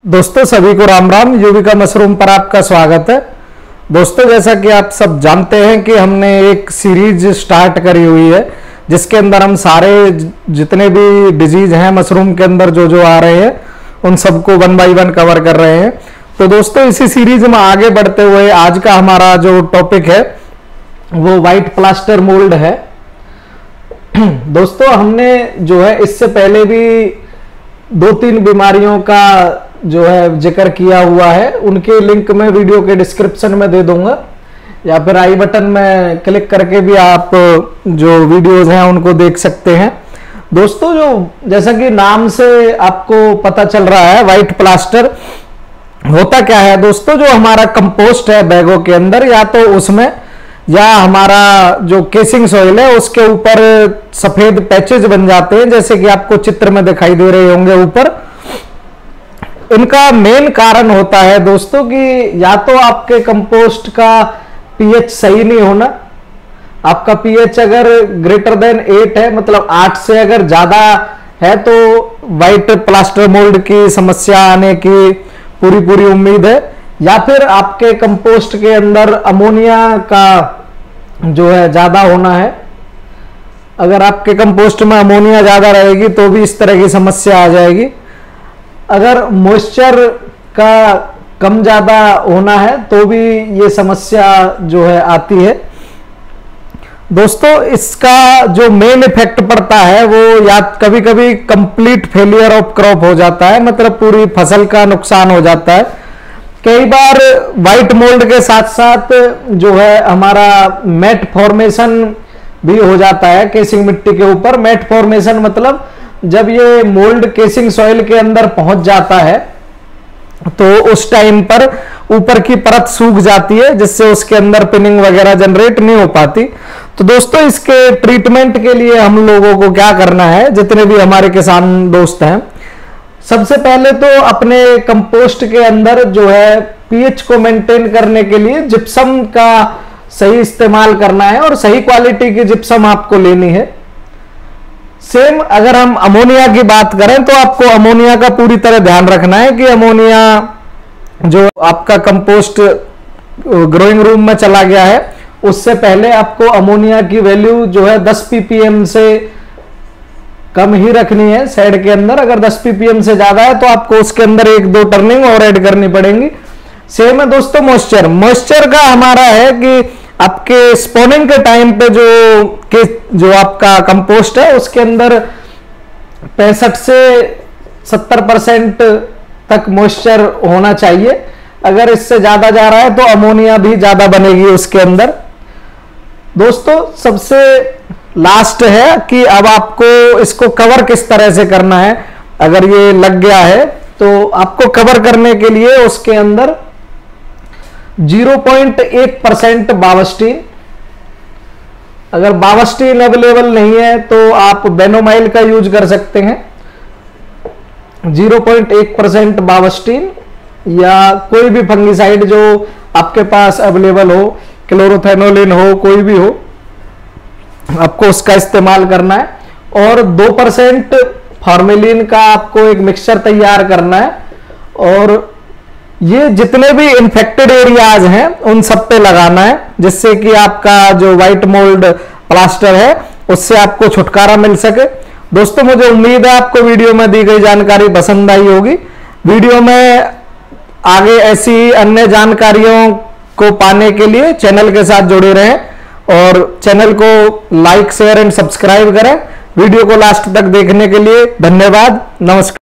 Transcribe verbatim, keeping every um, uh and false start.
दोस्तों सभी को राम राम। युविका मशरूम पर आपका स्वागत है। दोस्तों जैसा कि आप सब जानते हैं कि हमने एक सीरीज स्टार्ट करी हुई है जिसके अंदर हम सारे जितने भी डिजीज हैं मशरूम के अंदर जो जो आ रहे हैं उन सबको वन बाय वन कवर कर रहे हैं। तो दोस्तों इसी सीरीज में आगे बढ़ते हुए आज का हमारा जो टॉपिक है वो व्हाइट प्लास्टर मोल्ड है। दोस्तों हमने जो है इससे पहले भी दो तीन बीमारियों का जो है जिक्र किया हुआ है, उनके लिंक मैं वीडियो के डिस्क्रिप्शन में दे दूंगा या फिर आई बटन में क्लिक करके भी आप जो वीडियोस हैं उनको देख सकते हैं। दोस्तों जो जैसा कि नाम से आपको पता चल रहा है व्हाइट प्लास्टर होता क्या है दोस्तों, जो हमारा कंपोस्ट है बैगों के अंदर या तो उसमें या हमारा जो केसिंग सॉइल है उसके ऊपर सफेद पैचेज बन जाते हैं जैसे कि आपको चित्र में दिखाई दे रहे होंगे ऊपर। इनका मेन कारण होता है दोस्तों कि या तो आपके कंपोस्ट का पीएच सही नहीं होना। आपका पीएच अगर ग्रेटर देन एट है, मतलब आठ से अगर ज्यादा है, तो व्हाइट प्लास्टर मोल्ड की समस्या आने की पूरी पूरी उम्मीद है। या फिर आपके कंपोस्ट के अंदर अमोनिया का जो है ज्यादा होना है। अगर आपके कंपोस्ट में अमोनिया ज्यादा रहेगी तो भी इस तरह की समस्या आ जाएगी। अगर मॉइस्चर का कम ज्यादा होना है तो भी ये समस्या जो है आती है। दोस्तों इसका जो मेन इफेक्ट पड़ता है वो या कभी कभी कंप्लीट फेलियर ऑफ क्रॉप हो जाता है, मतलब पूरी फसल का नुकसान हो जाता है। कई बार व्हाइट मोल्ड के साथ साथ जो है हमारा मैट फॉर्मेशन भी हो जाता है केसिंग मिट्टी के ऊपर। मैट फॉर्मेशन मतलब जब ये मोल्ड केसिंग सॉइल के अंदर पहुंच जाता है तो उस टाइम पर ऊपर की परत सूख जाती है जिससे उसके अंदर पिनिंग वगैरह जनरेट नहीं हो पाती। तो दोस्तों इसके ट्रीटमेंट के लिए हम लोगों को क्या करना है, जितने भी हमारे किसान दोस्त हैं, सबसे पहले तो अपने कंपोस्ट के अंदर जो है पीएच को मेंटेन करने के लिए जिप्सम का सही इस्तेमाल करना है और सही क्वालिटी की जिप्सम आपको लेनी है। सेम अगर हम अमोनिया की बात करें तो आपको अमोनिया का पूरी तरह ध्यान रखना है कि अमोनिया जो आपका कंपोस्ट ग्रोइंग रूम में चला गया है उससे पहले आपको अमोनिया की वैल्यू जो है दस पीपीएम से कम ही रखनी है शेड के अंदर। अगर दस पीपीएम से ज्यादा है तो आपको उसके अंदर एक दो टर्निंग और ऐड करनी पड़ेंगी। सेम है दोस्तों मॉइस्चर। मॉइस्चर का हमारा है कि आपके स्पॉनिंग के टाइम पे जो के जो आपका कंपोस्ट है उसके अंदर पैंसठ से सत्तर परसेंट तक मॉइस्चर होना चाहिए। अगर इससे ज्यादा जा रहा है तो अमोनिया भी ज्यादा बनेगी उसके अंदर। दोस्तों सबसे लास्ट है कि अब आपको इसको कवर किस तरह से करना है। अगर ये लग गया है तो आपको कवर करने के लिए उसके अंदर ज़ीरो पॉइंट एक परसेंट बावस्टीन, अगर बावस्टीन अवेलेबल नहीं है तो आप बेनोमाइल का यूज कर सकते हैं। ज़ीरो पॉइंट एक परसेंट बावस्टीन या कोई भी फंगिसाइड जो आपके पास अवेलेबल हो, क्लोरोथेनोलिन हो, कोई भी हो, आपको उसका इस्तेमाल करना है। और दो परसेंट फॉर्मेलिन का आपको एक मिक्सचर तैयार करना है और ये जितने भी इन्फेक्टेड एरियाज हैं उन सब पे लगाना है जिससे कि आपका जो व्हाइट मोल्ड प्लास्टर है उससे आपको छुटकारा मिल सके। दोस्तों मुझे उम्मीद है आपको वीडियो में दी गई जानकारी पसंद आई होगी। वीडियो में आगे ऐसी अन्य जानकारियों को पाने के लिए चैनल के साथ जुड़े रहें और चैनल को लाइक शेयर एंड सब्सक्राइब करें। वीडियो को लास्ट तक देखने के लिए धन्यवाद। नमस्कार।